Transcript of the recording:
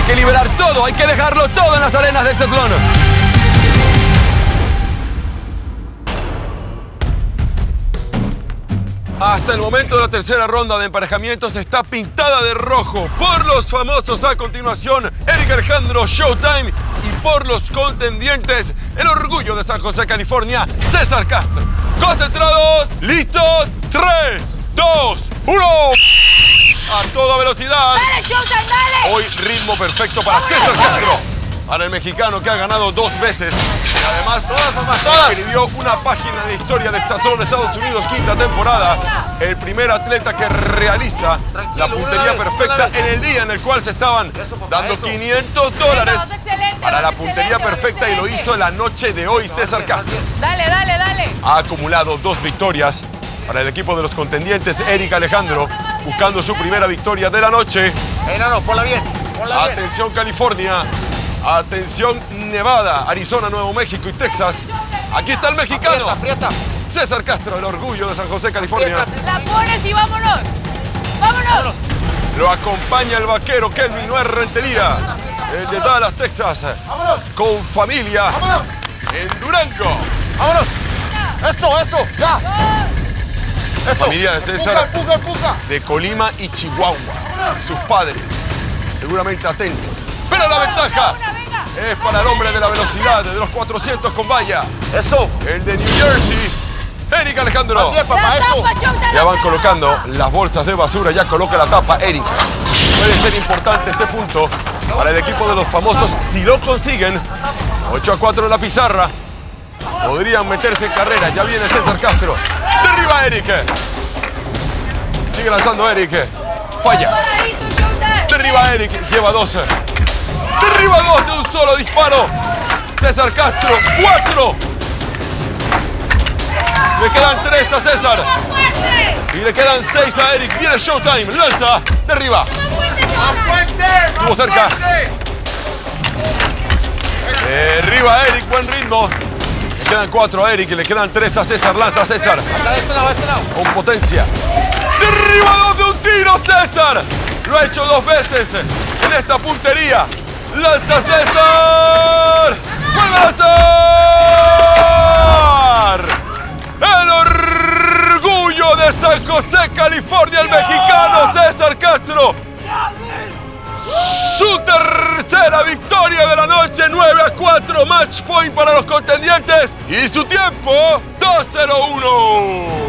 Hay que liberar todo, hay que dejarlo todo en las arenas de Hexatlón. Hasta el momento de la tercera ronda de emparejamientos está pintada de rojo. Por los famosos a continuación, Eric Alejandro, Showtime. Y por los contendientes, el orgullo de San José, California, César Castro. Concentrados, listos, 3, 2, 1. A toda velocidad. ¡Dale, Showtime, dale! Hoy ritmo perfecto para César Castro. Para el mexicano que ha ganado 2 veces. Y además escribió una página en la historia de Hexatlón Estados Unidos, 5ª temporada. El primer atleta que realiza la puntería perfecta en el día en el cual se estaban dando $500 para la puntería perfecta y lo hizo la noche de hoy César Castro. Dale, dale, dale. Ha acumulado 2 victorias para el equipo de los contendientes. Eric Alejandro buscando su primera victoria de la noche. No, ponla bien, ponla bien. Atención California. Atención Nevada, Arizona, Nuevo México y Texas. Aquí está el mexicano. Aprieta. César Castro, el orgullo de San José, California. La pones y vámonos. ¡Vámonos! Lo acompaña el vaquero Kelvin Noé Rentería, el de Dallas, Texas. ¡Vámonos! Con familia. ¡Vámonos! En Durango. ¡Vámonos! ¡Esto! ¡Ya! La familia de César. Empuja. De Colima y Chihuahua. Sus padres, seguramente atentos. Pero la ventaja es para el hombre de la velocidad, de los 400 con valla. ¡Eso! El de New Jersey, Eric Alejandro. Así es, papá, eso. Ya van colocando las bolsas de basura, ya coloca la tapa Eric. Puede ser importante este punto para el equipo de los famosos si lo consiguen. 8-4 en la pizarra. Podrían meterse en carrera. Ya viene César Castro. Derriba Eric. Sigue lanzando Eric. Falla. Derriba Eric. Lleva 12. Derriba 2 de un solo disparo. César Castro, 4. Le quedan 3 a César. Y le quedan 6 a Eric. Viene Showtime. Lanza. Derriba. Estuvo cerca. Derriba Eric. Buen ritmo. Le quedan 4 a Eric y le quedan 3 a César. Lanza a César. De este lado. Con potencia. Derriba 2 de un tiro, César. Lo ha hecho 2 veces en esta puntería. ¡Lanza César! ¡Vuelve a lanzar! ¡El orgullo de San José, California! El mexicano César Castro. Su tercera victoria de la noche, 9-4, match point para los contendientes. Y su tiempo, 2:01.